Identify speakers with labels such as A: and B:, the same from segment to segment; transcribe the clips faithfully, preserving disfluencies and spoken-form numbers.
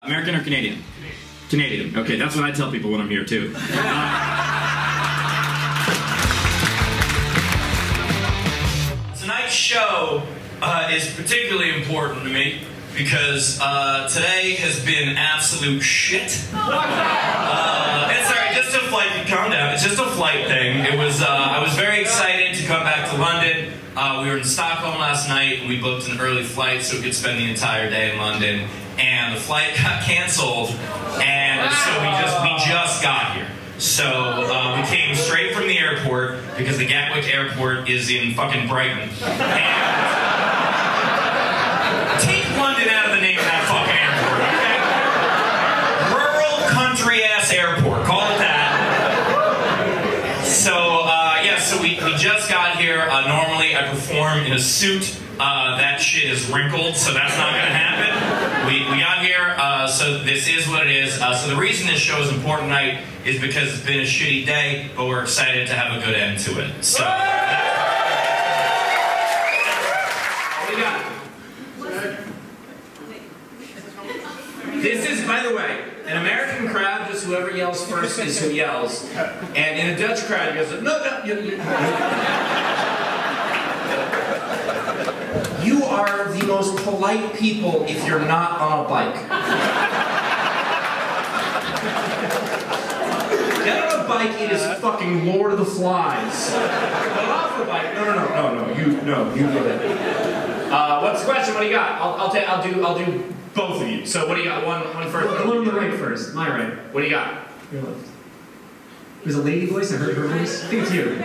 A: American or Canadian? Canadian. Okay, that's what I tell people when I'm here too. Uh,
B: Tonight's show uh, is particularly important to me because uh, today has been absolute shit. Uh, it's alright, just a flight. Calm down. It's just a flight thing. It was. Uh, I was very excited to come back to London. Uh, we were in Stockholm last night, and we booked an early flight so we could spend the entire day in London. And the flight got canceled, and so we just we just got here. So uh, we came straight from the airport because the Gatwick Airport is in fucking Brighton. And take London out of the name of that fucking airport, okay? Rural country ass airport, call it that. So uh, yeah, so we we just got here. Uh, normally I perform in a suit. Uh, that shit is wrinkled, so that's not gonna happen. We, we got here, uh, so this is what it is. Uh, so the reason this show is important tonight is because it's been a shitty day, but we're excited to have a good end to it. So, what do you got? This is, by the way, an American crowd, just whoever yells first is who yells. And in a Dutch crowd, he goes, no, no, you, you. You are the most polite people if you're not on a bike. Get on a bike, it is fucking Lord of the Flies. Get off the bike. No, no, no, no, no. You, no, you get it. Uh, what's the question? What do you got? I'll, I'll, I'll do, I'll do both of you. So, what do you got? One, one first.
C: The one on the right first. My right.
B: What do you got?
C: Your left. There's a lady voice. I heard her voice. I think it's you.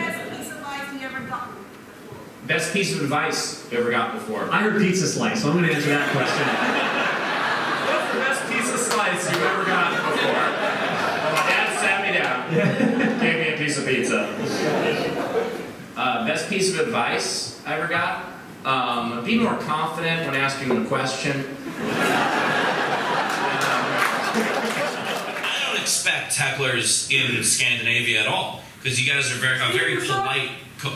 B: Best piece of advice you ever got before?
C: I heard pizza slice, so I'm going to answer that question.
B: What's the best piece of slice you ever got before? Well, my dad sat me down, gave me a piece of pizza. Uh, best piece of advice I ever got? Um, be more confident when asking a question. um, I don't expect hecklers in Scandinavia at all, because you guys are very, a very polite. Co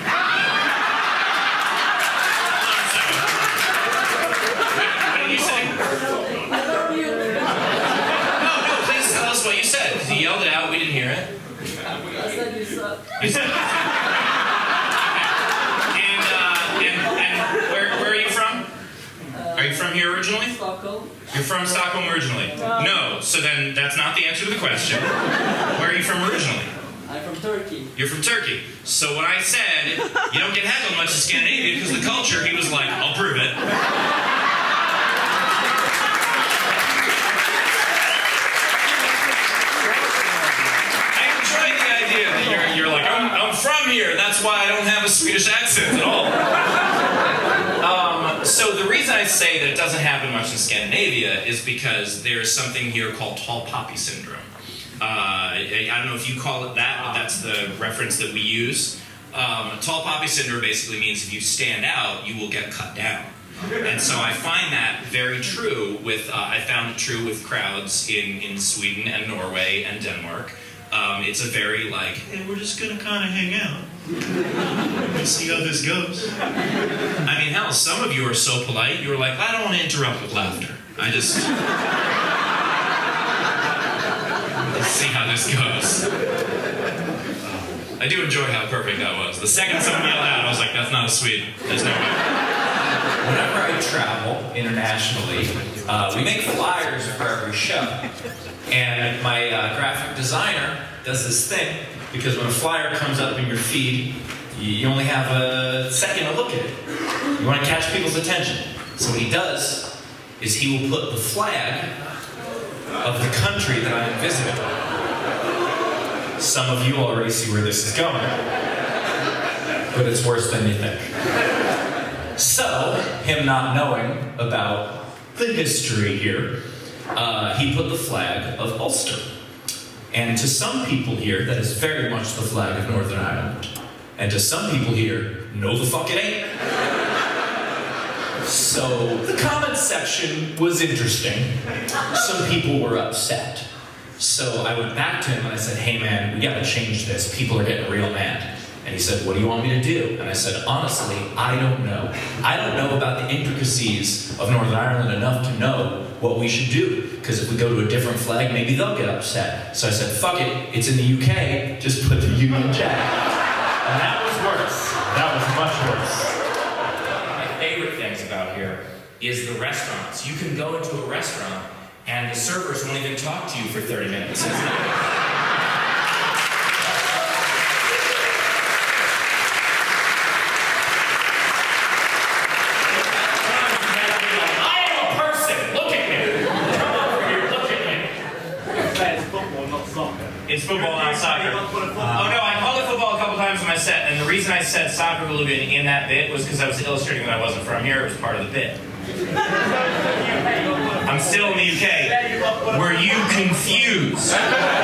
B: He yelled it out, we didn't hear it.
D: I said you suck.
B: You said and, uh, and, and where, where are you from?
D: Uh,
B: are you from here originally?
D: Stockholm.
B: You're from Stockholm originally? No. No, so then that's not the answer to the question. Where are you from originally?
D: I'm from Turkey.
B: You're from Turkey. So when I said you don't get heckled much in Scandinavia because of the culture, he was like, I'll prove it. You're like, I'm, I'm from here, that's why I don't have a Swedish accent at all. um, so the reason I say that it doesn't happen much in Scandinavia is because there's something here called tall poppy syndrome. Uh, I, I don't know if you call it that, but that's the reference that we use. Um, tall poppy syndrome basically means if you stand out, you will get cut down. And so I find that very true with, uh, I found it true with crowds in, in Sweden and Norway and Denmark. Um, it's a very like, hey, we're just gonna kind of hang out and see how this goes. I mean, hell, some of you are so polite, you were like, I don't want to interrupt with laughter. I just, let's see how this goes. I do enjoy how perfect that was. The second someone yelled out, I was like, that's not a Swede. There's no way.
E: Whenever I travel internationally, uh, we make flyers for every show. And my uh, graphic designer does this thing, because when a flyer comes up in your feed, you only have a second to look at it. You want to catch people's attention. So what he does is he will put the flag of the country that I am visiting. Some of you already see where this is going, but it's worse than you think. So, him not knowing about the history here, uh, he put the flag of Ulster. And to some people here, that is very much the flag of Northern Ireland. And to some people here, no the fuck it ain't. So, the comment section was interesting. Some people were upset. So I went back to him and I said, hey man, we gotta change this. People are getting real mad. And he said, what do you want me to do? And I said, honestly, I don't know. I don't know about the intricacies of Northern Ireland enough to know what we should do. because if we go to a different flag, maybe they'll get upset. So I said, fuck it, it's in the U K, just put the Union Jack. And that was worse. That was much worse. One of my favorite things about here is the restaurants. You can go into a restaurant and the servers won't even talk to you for thirty minutes. It's football, not soccer. Uh, oh no, I called it football a couple times in my set, and the reason I said soccer would have been in that bit was because I was illustrating that I wasn't from here. It was part of the bit. I'm still in the U K. Were you confused?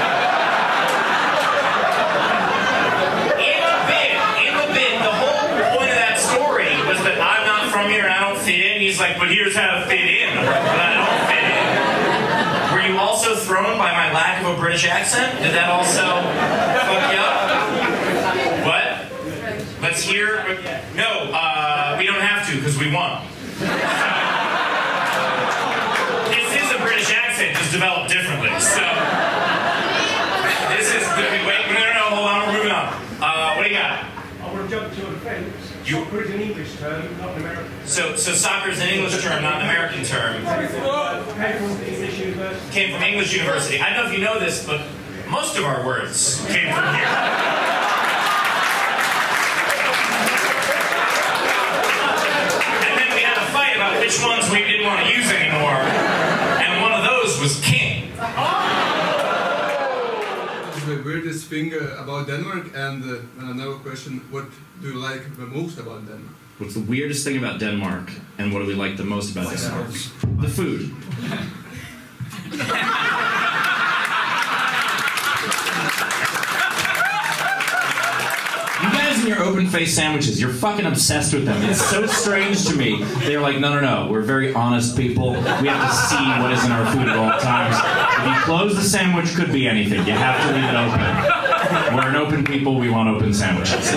E: In the bit, in the bit, the whole point of that story was that I'm not from here and I don't fit in. He's like, but here's how to fit in. But I don't fit in. Were you also thrown by my lack of a British accent? Did that also fuck you up? What? Let's hear. No, uh, we don't have to because we won. This is a British accent, just developed differently. So this is. Wait, no, no, no, hold on, we're moving on. Uh, what do you got?
F: I want to jump to a defense.
E: You-
F: Soccer is an English term, not an American term.
E: So, so soccer is an English term, not an American term.
F: Came from English university.
E: Came from English University. I don't know if you know this, but most of our words came from here. And then we had a fight about which ones we didn't want to use anymore. And one of those was king.
G: The weirdest thing uh, about Denmark, and uh, another question, what do you like the most about Denmark?
A: What's the weirdest thing about Denmark, and what do we like the most about Denmark? The food. You guys and your open-faced sandwiches, you're fucking obsessed with them. It's so strange to me. They're like, no, no, no, we're very honest people. We have to see what is in our food at all times. If you close the sandwich, could be anything. You have to leave it open. We're an open people, we want open sandwiches.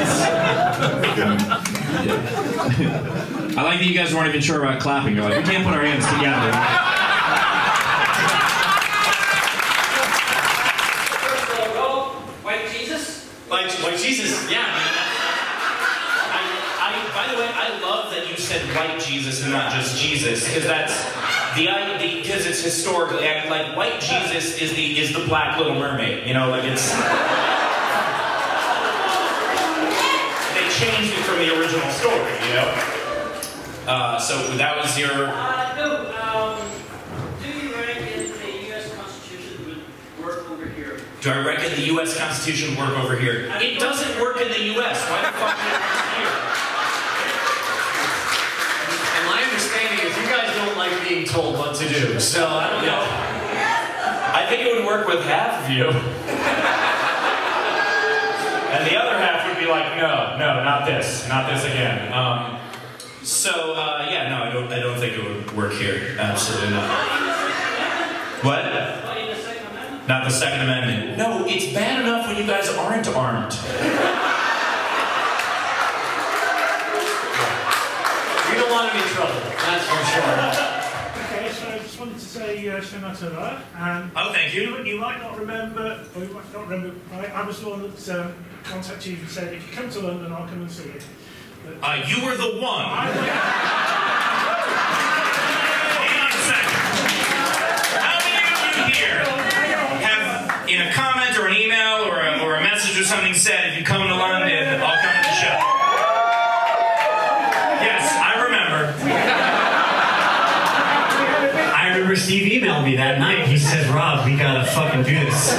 A: I like that you guys weren't even sure about clapping. You're like, we can't put our hands together.
D: White Jesus?
E: Like, white Jesus, yeah. I, I, by the way, I love that you said white Jesus and not just Jesus, because that's the idea, because it's historically, like, white Jesus is the is the Black Little Mermaid, you know, like it's. They changed it from the original story, you know. Uh, so that was your.
D: Uh, no, um, do you reckon the U S Constitution would work over here?
E: Do I reckon the U S Constitution would work over here? It doesn't work in the U S. Why the fuck would it work here?
H: And my understanding is you guys don't like being told what to do, so I don't know.
E: I think it would work with half of you. And the other half would be like, no, no, not this, not this again. Um, so, uh, yeah, no, I don't, I don't think it would work here. Absolutely not. What? Not the Second Amendment. No, it's bad enough when you guys aren't armed.
H: You don't want to be in trouble, that's for sure.
F: Okay, so I just wanted to say uh, Shema Tova, and
E: Oh, thank you.
F: you, you might not remember, or you might not remember, I, I was the one that um, contacted you and said, if you come to London, I'll come and see you. But,
E: Uh, you were the one.
F: I,
E: Hang on a second. How many of you here have, in a comment or an email or a, or a message or something, said, if you come to London, I'll come to the show? Yes, I remember.
I: I remember Steve emailed me that night. He said, Rob, we gotta fucking do this.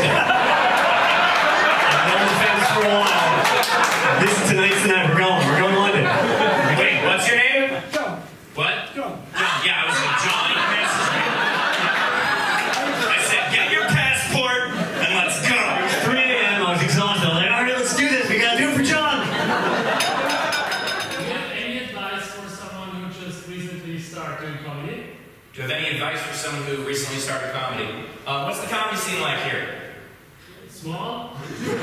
I: I've known the fans for a while. This is tonight's the night we're going. We're going to London.
E: Wait, what's your name?
F: John,
E: What?
F: John.
E: John. Yeah, I was like, John, you messaged me. I said, get your passport and let's go.
I: It was three A M I was exhausted. I was like, all right, let's do this. We gotta do it for John.
J: Do you have any advice for someone who just recently started doing comedy?
E: Do you have any advice for someone who recently started comedy? Uh, what's the comedy scene like here?
J: Small?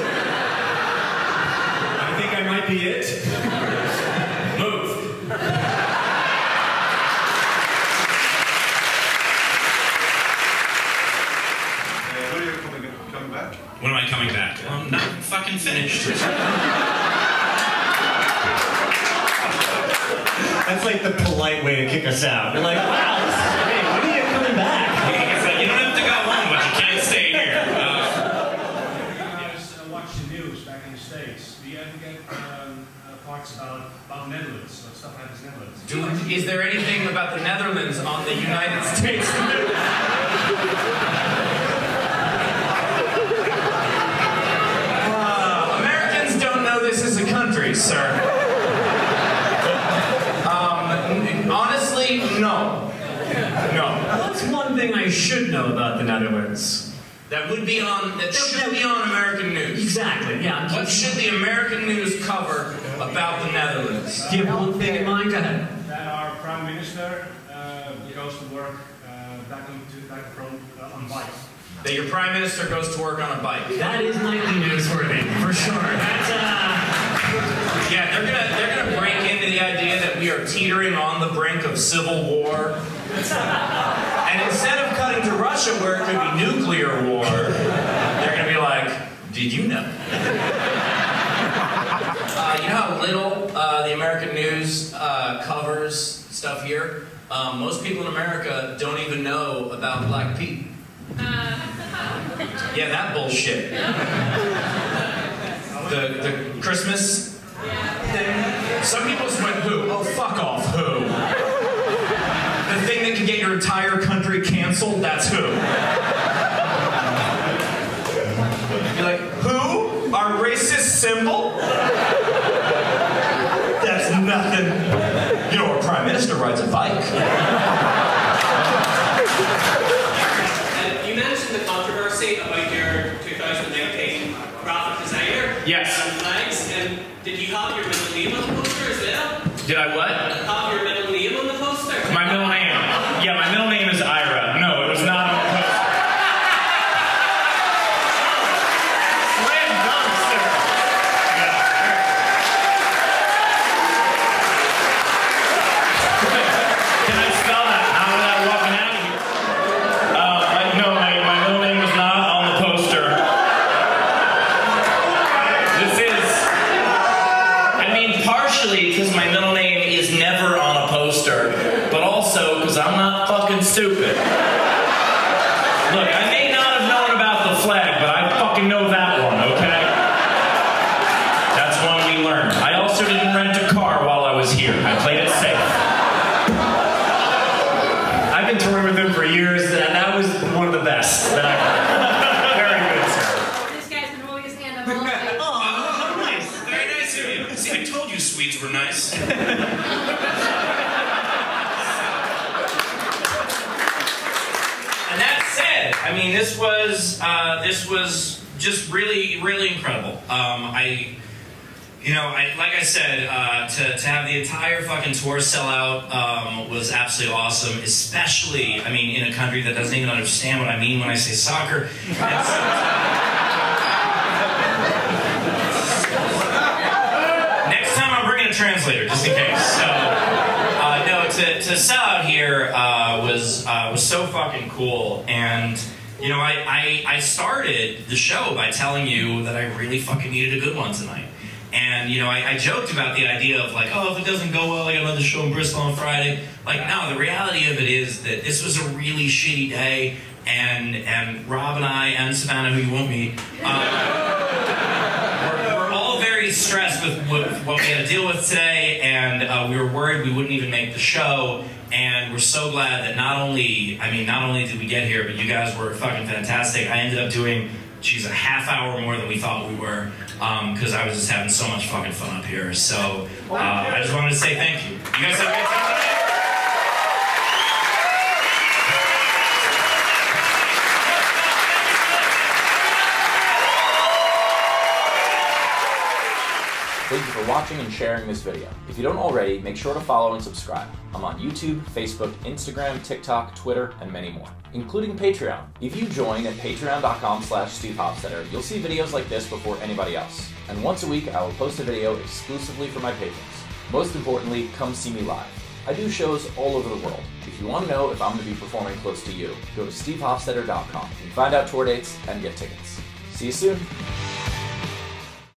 I: I think I might be it.
E: Move.
B: When am I coming back? Well, I'm not fucking finished.
I: That's like the polite way to kick us out. You're like, wow, this is great. When are you coming back?
B: It's like, you don't have to go home, but you can't stay here. Uh,
K: I was uh, watching the news back in the States. Do you ever get um, uh, parts about, about the Netherlands? What stuff happens in the Netherlands?
E: Dude, is there anything about the Netherlands on the United States? uh, Americans don't know this is a country, sir. Um, honestly, no. No.
I: What's one thing I should know about the Netherlands?
B: that would be on, that should be on American news.
I: Exactly, yeah.
B: What should the American news cover about the Netherlands?
I: Do you have one thing in mind? Go ahead.
K: That our Prime Minister uh, goes to work uh, back, on, to, back from, uh, on bike.
B: That your Prime Minister goes to work on a bike.
I: That is nightly newsworthy, for sure. That's, uh...
B: Yeah, they're gonna, they're gonna break into the idea that we are teetering on the brink of civil war. And instead of cutting to Russia where it could be nuclear war, they're gonna be like, did you know? Uh, you know how little uh, the American news uh, covers stuff here? Um, most people in America don't even know about Black Pete. Yeah, that bullshit. The, the Christmas thing. Some people just went, who? Oh, fuck off, who? The thing that can get your entire country canceled, that's who. You're like, who? Our racist symbol? That's nothing. You know, our Prime Minister rides a bike.
D: You mentioned the controversy about your two thousand nineteen graphic designer.
B: Yes.
D: And flags. And did you have your middle name on the poster as well?
B: Did I what?
D: Have your middle name on the poster?
B: My middle name. Yeah, my middle name is Ira. No, it was not on the poster. Slam dunk, sir. Yeah. Can I spell that? How was I walking out of here? Uh, I, no, my, my middle name was not on the poster. This is, I mean, partially because my middle name is never on a poster, but also because I'm not fucking stupid. Look, I may not have known about the flag, but I fucking know that one, okay? That's one we learned. I also didn't rent a car while I was here. I played it safe.
I: I've been touring with him for years, and that was one of the best that I've heard. Very good, sir.
L: This guy's been rolling his hand up all night.
B: Oh, nice. Very nice of you. See, I told you Swedes were nice. And that said, I mean, this was uh, this was just really, really incredible. Um, I, you know, I like I said, uh, to to have the entire fucking tour sell out um, was absolutely awesome. Especially, I mean, in a country that doesn't even understand what I mean when I say soccer. Next time, I'm bringing a translator just in case. So, uh, no, to to sell out here uh, was uh, was so fucking cool. And you know, I, I I started the show by telling you that I really fucking needed a good one tonight. And, you know, I, I joked about the idea of like, oh, if it doesn't go well, I got another show in Bristol on Friday. Like, no, the reality of it is that this was a really shitty day, and and Rob and I, and Savannah, who you won't meet, uh, we're, we're all very stressed with what, what we had to deal with today, and uh, we were worried we wouldn't even make the show. And we're so glad that not only, I mean, not only did we get here, but you guys were fucking fantastic. I ended up doing, geez, a half hour more than we thought we were, because um, I was just having so much fucking fun up here. So uh, I just wanted to say thank you. You guys have a great time today?
M: Thank you for watching and sharing this video. If you don't already, make sure to follow and subscribe. I'm on YouTube, Facebook, Instagram, TikTok, Twitter, and many more, including Patreon. If you join at patreon dot com slash Steve Hofstetter, you'll see videos like this before anybody else. And once a week, I will post a video exclusively for my patrons. Most importantly, come see me live. I do shows all over the world. If you want to know if I'm going to be performing close to you, go to steve hofstetter dot com and find out tour dates and get tickets. See you soon.